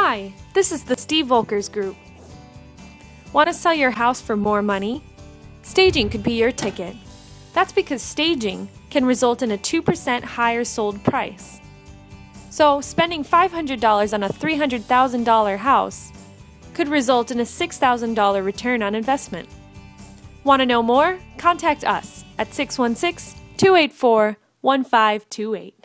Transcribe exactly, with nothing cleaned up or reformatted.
Hi, this is the Steve Volkers Group. Want to sell your house for more money? Staging could be your ticket. That's because staging can result in a two percent higher sold price. So, spending five hundred dollars on a three hundred thousand dollar house could result in a six thousand dollar return on investment. Want to know more? Contact us at six one six, two eight four, one five two eight.